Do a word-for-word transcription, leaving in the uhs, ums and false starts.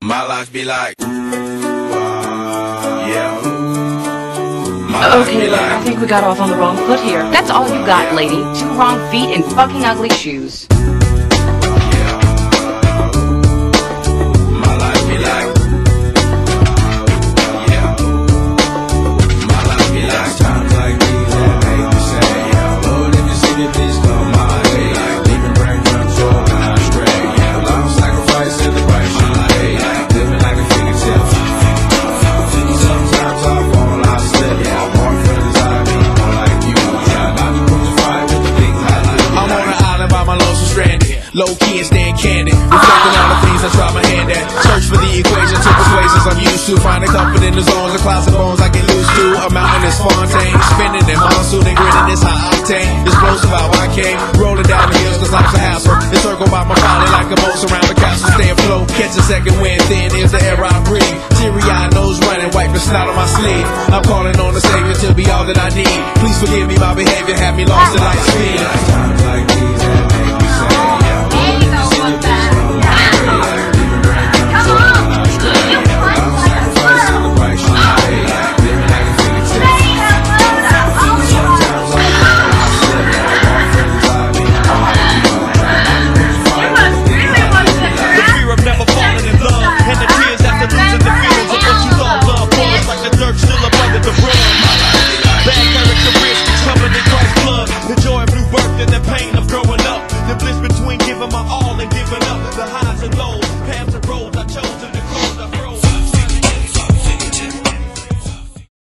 My life be like, ooh, uh, yeah. My Okay, life be like, I think we got off on the wrong foot here. That's all you got, yeah. lady. Two wrong feet and fucking ugly shoes. Yeah. My life be like, yeah. My life be like times like these that make me say, yeah. Lord, if you see the bitch come my way, like leaving brain control when I stray, yeah. Long sacrifice in the price you pay, like living like a figure tale. Sometimes I fall, I slip, yeah. I walk for the time, be more like you. Try not to put the fire with the things I do. I'm on an island by my lonesome stranded, low key and staying candid, reflecting all the things I try my hand at. Search for the equation to persuasions I'm used to, finding comfort in the zones, the clouds and bones I get used to. A mountain is Fontaine, spinning in monsoon and grinning is high octane. Explosive how I came, rolling down the hills cause life's a hassle. Encircled by my body like a moat around the castle. Stay afloat, catch a second wind, thin is the air I breathe. Teary-eyed nose running, wipe the snot on my sleeve. I'm calling on the Savior to be all that I need. Please forgive me my behavior, have me lost in light speed. Times like these that